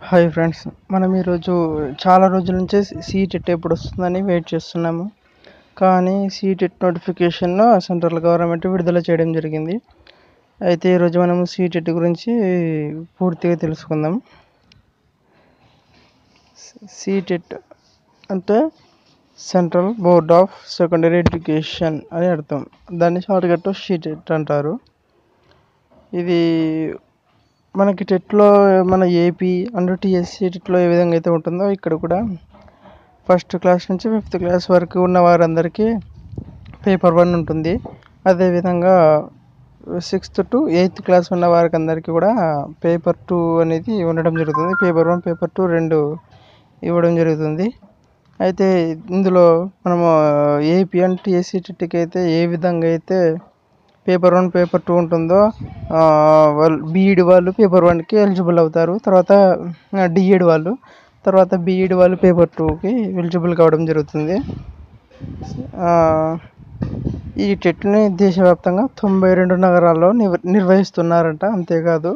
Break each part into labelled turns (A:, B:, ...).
A: Hi friends, మనం ఈరోజు చాలా రోజుల నుంచే సీటెట్ ఎప్పుడు వస్తుందని వెయిట్ చేస్తున్నాము. కానీ సీటెట్ నోటిఫికేషన్ సెంట్రల్ గవర్నమెంట్ విడుదల చేయడం జరిగింది. అయితే ఈరోజు మనము సీటెట్ గురించి పూర్తిగా తెలుసుకుందాం. సీటెట్ అంటే central board of secondary education అని అర్థం. దాన్ని షార్ట్కట్ సీటెట్ అంటారు. ఇది మనకి టెట్లో మన ఏపీ అండ్ టీఎస్సీ టెట్లో ఏ విధంగా అయితే ఉంటుందో ఇక్కడ కూడా ఫస్ట్ క్లాస్ నుంచి 5th క్లాస్ వరకు ఉన్న వారందరికీ పేపర్ 1 ఉంటుంది. అదేవిధంగా 6th to 8th క్లాస్ ఉన్న వారికి అందరికీ కూడా పేపర్ 2 అనేది ఉండడం జరుగుతుంది. పేపర్ 1 పేపర్ 2 రెండు ఇవ్వడం జరుగుతుంది. అయితే ఇందులో మనము ఏపీ అండ్ టీఎస్సీ టెట్కి అయితే ఏ విధంగా అయితే పేపర్ 1 పేపర్ 2 ఉంటుందో వాళ్ళు బీఈడి వాళ్ళు పేపర్ 1కి ఎలిజిబుల్ అవుతారు. తర్వాత డిఈడి వాళ్ళు బీఈడి వాళ్ళు పేపర్ 2కి ఎలిజిబుల్ కావడం జరుగుతుంది. ఈ టెట్ని దేశవ్యాప్తంగా 92 నగరాల్లో నిర్వహిస్తున్నారంట. అంతేకాదు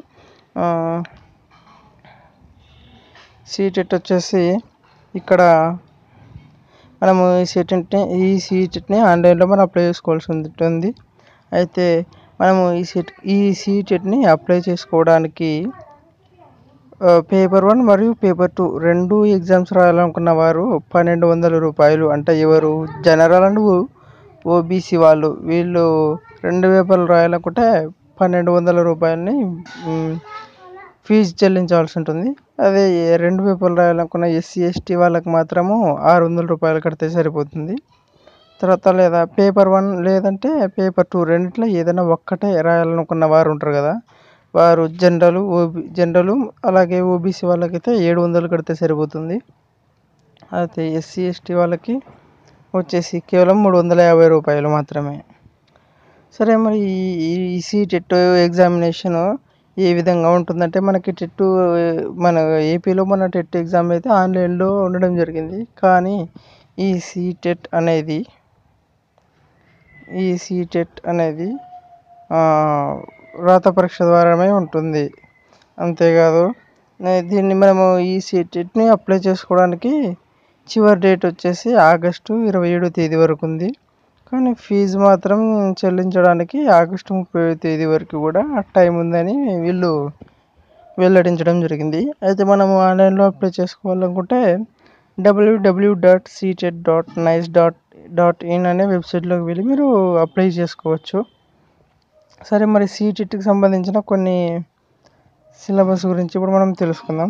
A: సీటెట్ వచ్చేసి ఇక్కడ మనము ఈ సీటెట్ని ఆన్లైన్లో మనం అప్లై చేసుకోవాల్సి ఉంటుంది. అయితే మనము ఈ సీటెట్ని అప్లై చేసుకోవడానికి పేపర్ 1 మరియు పేపర్ 2 రెండు ఎగ్జామ్స్ రాయాలనుకున్న వారు 1200 రూపాయలు, అంటే ఎవరు జనరల్ అండ్ ఓబీసీ వాళ్ళు వీళ్ళు 2 పేపర్లు రాయాలనుకుంటే 1200 రూపాయలని ఫీజు చెల్లించాల్సి ఉంటుంది. అదే 2 పేపర్లు రాయాలనుకున్న ఎస్సీ ఎస్టీ వాళ్ళకి మాత్రము 600 రూపాయలు కడితే సరిపోతుంది. తర్వాత లేదా పేపర్ 1 లేదంటే పేపర్ 2 రెండిట్లో ఏదైనా ఒక్కటే రాయాలనుకున్న వారు ఉంటారు కదా, వారు జనరల్ అలాగే ఓబీసీ వాళ్ళకైతే 700 కడితే సరిపోతుంది. అయితే ఎస్సీ ఎస్టీ వాళ్ళకి వచ్చేసి కేవలం 350 రూపాయలు మాత్రమే. సరే, మరి ఈ సీటెట్ ఎగ్జామినేషన్ ఏ విధంగా ఉంటుందంటే మనకి టెట్ మన ఏపీలో మన టెట్ ఎగ్జామ్ అయితే ఆన్లైన్లో ఉండడం జరిగింది. కానీ ఈ సీటెట్ అనేది రాత పరీక్ష ద్వారానే ఉంటుంది. అంతేకాదు దీన్ని మనము ఈ సీటెట్ని అప్లై చేసుకోవడానికి చివరి డేట్ వచ్చేసి ఆగస్టు 27వ తేదీ వరకు ఉంది. కానీ ఫీజు మాత్రం చెల్లించడానికి ఆగస్టు 30వ తేదీ వరకు కూడా టైం ఉందని వీళ్ళు వెల్లడించడం జరిగింది. అయితే మనము ఆన్లైన్లో అప్లై చేసుకోవాలనుకుంటే www.ctet.nice.in అనే వెబ్సైట్లోకి వెళ్ళి మీరు అప్లై చేసుకోవచ్చు. సరే, మరి సీటెట్కి సంబంధించిన కొన్ని సిలబస్ గురించి ఇప్పుడు మనం తెలుసుకుందాం.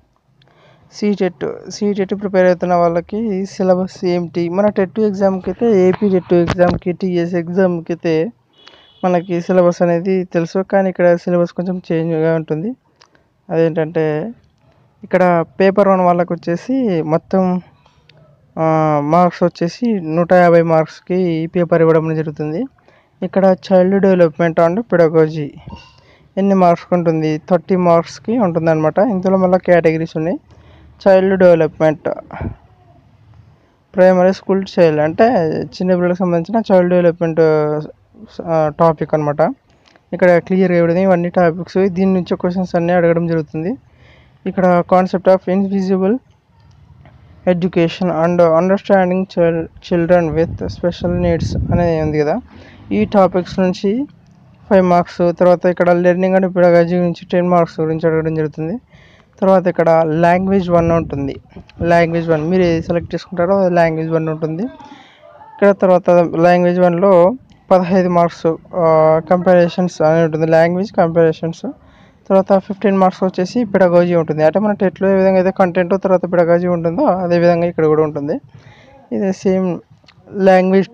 A: సీటెట్ ప్రిపేర్ అవుతున్న వాళ్ళకి సిలబస్ ఏమిటి? మన టెట్ ఎగ్జామ్కి అయితే ఏపీ టెట్ ఎగ్జామ్కి టీఎస్ ఎగ్జామ్కి అయితే మనకి సిలబస్ అనేది తెలుసు. కానీ ఇక్కడ సిలబస్ కొంచెం చేంజ్గా ఉంటుంది. అదేంటంటే ఇక్కడ పేపర్ 1 వాళ్ళకి వచ్చేసి మొత్తం మార్క్స్ వచ్చేసి 150 మార్క్స్కి పేపర్ ఇవ్వడం జరుగుతుంది. ఇక్కడ చైల్డ్ డెవలప్మెంట్ అండ్ పెడగాజీ ఎన్ని మార్క్స్కి ఉంటుంది? 30 మార్క్స్కి ఉంటుంది అనమాట. ఇందులో మళ్ళీ కేటగిరీస్ ఉన్నాయి. Child development primary school child అంటే చిన్నపిల్లలకు సంబంధించిన చైల్డ్ డెవలప్మెంట్ టాపిక్ అనమాట. ఇక్కడ క్లియర్గా ఇవ్వడం ఇవన్నీ టాపిక్స్. దీని నుంచి క్వశ్చన్స్ అన్నీ అడగడం జరుగుతుంది. ఇక్కడ concept of invisible education and understanding children with special needs అనేది ఉంది కదా, ఈ టాపిక్స్ నుంచి 5 మార్క్స్. తర్వాత ఇక్కడ లెర్నింగ్ అండ్ పెడగాజీ నుంచి 10 మార్క్స్ గురించి అడగడం జరుగుతుంది. తర్వాత ఇక్కడ లాంగ్వేజ్ 1 ఉంటుంది. లాంగ్వేజ్ 1 మీరు ఏది సెలెక్ట్ చేసుకుంటారో లాంగ్వేజ్ 1 ఉంటుంది. ఇక్కడ తర్వాత లాంగ్వేజ్ 1లో 15 మార్క్స్ కంపారిజన్స్ అని ఉంటుంది, లాంగ్వేజ్ కంపారిజన్స్. తర్వాత 15 మార్క్స్ వచ్చేసి పెడగాజీ ఉంటుంది. అంటే మన టెట్లో ఏ విధంగా అయితే కంటెంట్ తర్వాత పెడగాజీ ఉంటుందో అదేవిధంగా ఇక్కడ కూడా ఉంటుంది. ఇది సేమ్. లాంగ్వేజ్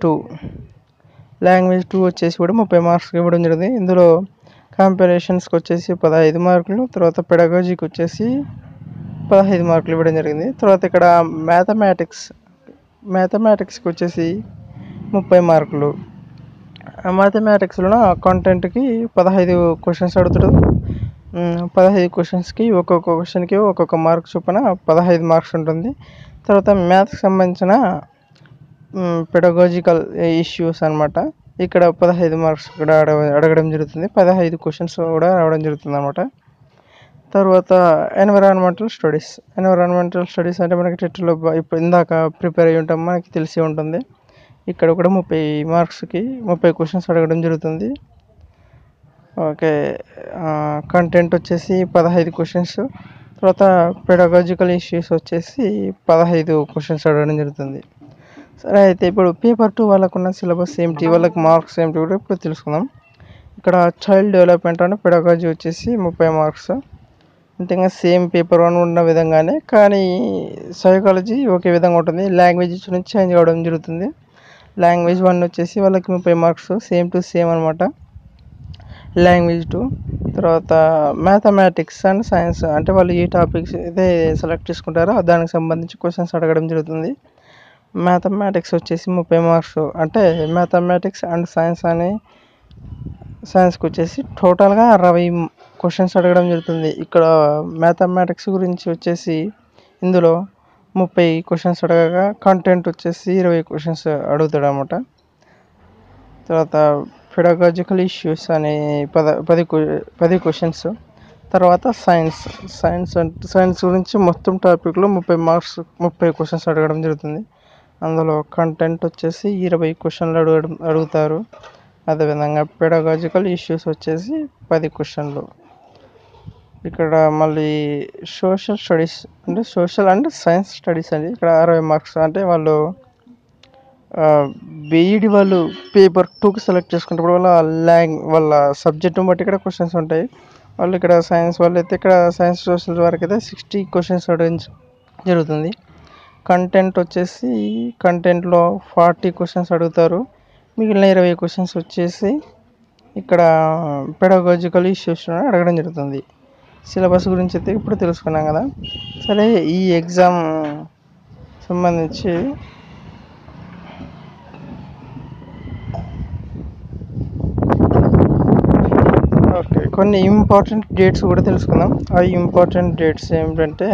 A: 2 వచ్చేసి కూడా 30 మార్క్స్ ఇవ్వడం జరిగింది. ఇందులో కంపారిజన్స్కి వచ్చేసి 15 మార్కులు, తర్వాత పెడగాజీకి వచ్చేసి 15 మార్కులు ఇవ్వడం జరిగింది. తర్వాత ఇక్కడ మ్యాథమెటిక్స్కి వచ్చేసి 30 మార్కులు. మ్యాథమెటిక్స్లో కంటెంట్కి 15 క్వశ్చన్స్ అడుగుతాడు. 15 క్వశ్చన్స్కి ఒక్కొక్క క్వశ్చన్కి ఒక్కొక్క మార్క్ చొప్పున 15 మార్క్స్ ఉంటుంది. తర్వాత మ్యాథ్స్కి సంబంధించిన పెడగాజికల్ ఇష్యూస్ అనమాట. ఇక్కడ 15 మార్క్స్ కూడా అడగడం జరుగుతుంది. 15 క్వశ్చన్స్ కూడా రావడం జరుగుతుంది అనమాట. తర్వాత ఎన్విరాన్మెంటల్ స్టడీస్ అంటే మనకి టెట్లో ఇప్పుడు ఇందాక ప్రిపేర్ అయ్యి ఉంటాం, మనకి తెలిసి ఉంటుంది. ఇక్కడ కూడా 30 మార్క్స్కి 30 క్వశ్చన్స్ అడగడం జరుగుతుంది. ఓకే, కంటెంట్ వచ్చేసి 15 క్వశ్చన్స్. తర్వాత పెడగాజికల్ ఇష్యూస్ వచ్చేసి 15 క్వశ్చన్స్ అడగడం జరుగుతుంది. సరే, అయితే ఇప్పుడు పేపర్ 2 వాళ్ళకున్న సిలబస్ ఏమిటి, వాళ్ళకి మార్క్స్ ఏమిటి కూడా ఇప్పుడు తెలుసుకుందాం. ఇక్కడ చైల్డ్ డెవలప్మెంట్ అంటే పెడగాజీ వచ్చేసి 30 మార్క్స్. అంటే ఇంకా సేమ్ పేపర్ 1 ఉన్న విధంగానే, కానీ సైకాలజీ ఒకే విధంగా ఉంటుంది. లాంగ్వేజ్ నుంచి చేంజ్ అవ్వడం జరుగుతుంది. లాంగ్వేజ్ 1 వచ్చేసి వాళ్ళకి 30 మార్క్స్, సేమ్ టు సేమ్ అనమాట. లాంగ్వేజ్ 2, తర్వాత మ్యాథమెటిక్స్ అండ్ సైన్స్ అంటే వాళ్ళు ఏ టాపిక్స్ అయితే సెలెక్ట్ చేసుకుంటారో దానికి సంబంధించి క్వశ్చన్స్ అడగడం జరుగుతుంది. మ్యాథమెటిక్స్ వచ్చేసి 30 మార్క్స్. అంటే మ్యాథమెటిక్స్ అండ్ సైన్స్కి వచ్చేసి టోటల్గా 60 క్వశ్చన్స్ అడగడం జరుగుతుంది. ఇక్కడ మ్యాథమెటిక్స్ గురించి వచ్చేసి ఇందులో 30 క్వశ్చన్స్ అడగగా కంటెంట్ వచ్చేసి 20 క్వశ్చన్స్ అడుగుతాడు అనమాట. తర్వాత పెడగాజికల్ ఇష్యూస్ అనే 10 క్వశ్చన్స్. తర్వాత సైన్స్ గురించి మొత్తం టాపిక్లో 30 క్వశ్చన్స్ అడగడం జరుగుతుంది. అందులో కంటెంట్ వచ్చేసి 20 క్వశ్చన్లు అడుగుతారు. అదేవిధంగా పెడగాజికల్ ఇష్యూస్ వచ్చేసి 10 క్వశ్చన్లు. ఇక్కడ మళ్ళీ సోషల్ స్టడీస్ అంటే సోషల్ అండ్ సైన్స్ స్టడీస్ అండి. ఇక్కడ 60 మార్క్స్. అంటే వాళ్ళు బీఈడి వాళ్ళు పేపర్ 2కి సెలెక్ట్ చేసుకున్నప్పుడు వాళ్ళ సబ్జెక్టుని బట్టి ఇక్కడ క్వశ్చన్స్ ఉంటాయి. వాళ్ళు ఇక్కడ సైన్స్ వాళ్ళు అయితే ఇక్కడ సైన్స్ సోషల్ వరకు అయితే 60 క్వశ్చన్స్ అడగడం జరుగుతుంది. కంటెంట్ వచ్చేసి కంటెంట్లో 40 క్వశ్చన్స్ అడుగుతారు. మిగిలిన 20 క్వశ్చన్స్ వచ్చేసి ఇక్కడ పెడగాజికల్ ఇష్యూస్ అడగడం జరుగుతుంది. సిలబస్ గురించి అయితే ఇప్పుడు తెలుసుకున్నాం కదా. సరే, ఈ ఎగ్జామ్ సంబంధించి కొన్ని ఇంపార్టెంట్ డేట్స్ కూడా తెలుసుకుందాం. ఆ ఇంపార్టెంట్ డేట్స్ ఏమిటంటే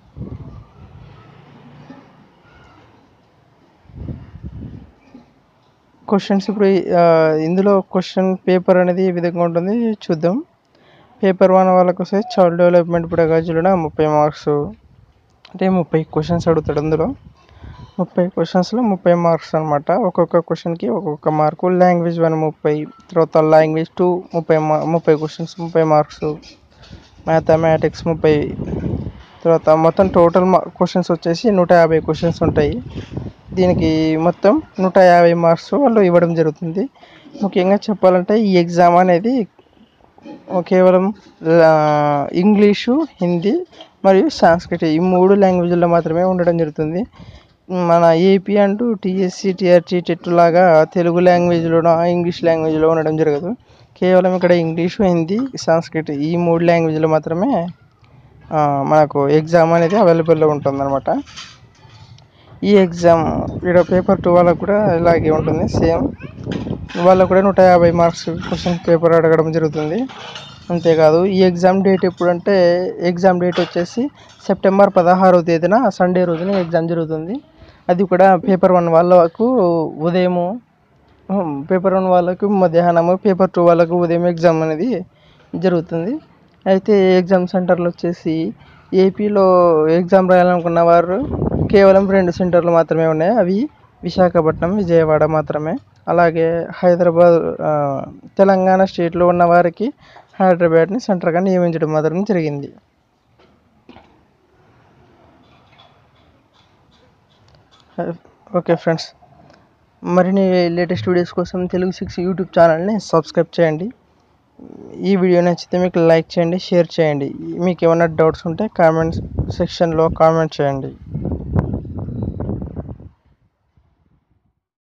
A: క్వశ్చన్స్ ఇప్పుడు ఇందులో క్వశ్చన్ పేపర్ అనేది ఏ విధంగా ఉంటుంది చూద్దాం. పేపర్ 1 వాళ్ళకు వస్తే చైల్డ్ డెవలప్మెంట్ పెడగాజీలో 30 మార్క్స్. అంటే 30 క్వశ్చన్స్ అడుగుతాడు. అందులో 30 క్వశ్చన్స్లో 30 మార్క్స్ అనమాట. ఒక్కొక్క క్వశ్చన్కి ఒక్కొక్క మార్కు. లాంగ్వేజ్ 1 30, తర్వాత లాంగ్వేజ్ 2 30 క్వశ్చన్స్ 30 మార్క్స్. మ్యాథమెటిక్స్ 30, తర్వాత మొత్తం టోటల్ క్వశ్చన్స్ వచ్చేసి 150 క్వశ్చన్స్ ఉంటాయి. దీనికి మొత్తం 150 మార్క్స్ వాళ్ళు ఇవ్వడం జరుగుతుంది. ముఖ్యంగా చెప్పాలంటే ఈ ఎగ్జామ్ అనేది కేవలం ఇంగ్లీషు, హిందీ మరియు సాంస్క్రిట్ ఈ 3 లాంగ్వేజ్లో మాత్రమే ఉండడం జరుగుతుంది. మన ఏపీ అంటూ టీఎస్సీ, టీఆర్టీ, టెట్ లాగా తెలుగు లాంగ్వేజ్లోనో ఇంగ్లీష్ లాంగ్వేజ్లో ఉండడం జరగదు. కేవలం ఇక్కడ ఇంగ్లీషు, హిందీ, సాంస్క్రిట్ ఈ 3 లాంగ్వేజ్లో మాత్రమే మనకు ఎగ్జామ్ అనేది అవైలబుల్లో ఉంటుందన్నమాట. ఈ ఎగ్జామ్ ఇక్కడ పేపర్ 2 వాళ్ళకు కూడా ఇలాగే ఉంటుంది. సేమ్ వాళ్ళకు కూడా 150 మార్క్స్ క్వశ్చన్ పేపర్ అడగడం జరుగుతుంది. అంతేకాదు, ఈ ఎగ్జామ్ డేట్ ఎప్పుడంటే ఎగ్జామ్ డేట్ వచ్చేసి సెప్టెంబర్ 16వ తేదీన సండే రోజున ఎగ్జామ్ జరుగుతుంది. అది కూడా పేపర్ 1 వాళ్ళకు ఉదయము, పేపర్ 1 వాళ్ళకు మధ్యాహ్నము, పేపర్ 2 వాళ్ళకు ఉదయం ఎగ్జామ్ అనేది జరుగుతుంది. అయితే ఎగ్జామ్ సెంటర్లు వచ్చేసి ఏపీలో ఎగ్జామ్ రాయాలనుకున్న వారు కేవలం 2 సెంటర్లు మాత్రమే ఉన్నాయి. అవి విశాఖపట్నం, విజయవాడ మాత్రమే. అలాగే హైదరాబాద్, తెలంగాణ స్టేట్లో ఉన్న వారికి హైదరాబాద్ని సెంటర్గా నియమించడం మాత్రం జరిగింది. ఓకే ఫ్రెండ్స్, మరిన్ని లేటెస్ట్ వీడియోస్ కోసం తెలుగు 6 యూట్యూబ్ ఛానల్ని సబ్స్క్రైబ్ చేయండి. ఈ వీడియో నచ్చితే మీకు లైక్ చేయండి, షేర్ చేయండి. మీకు ఏమైనా డౌట్స్ ఉంటే కామెంట్ సెక్షన్లో కామెంట్ చేయండి.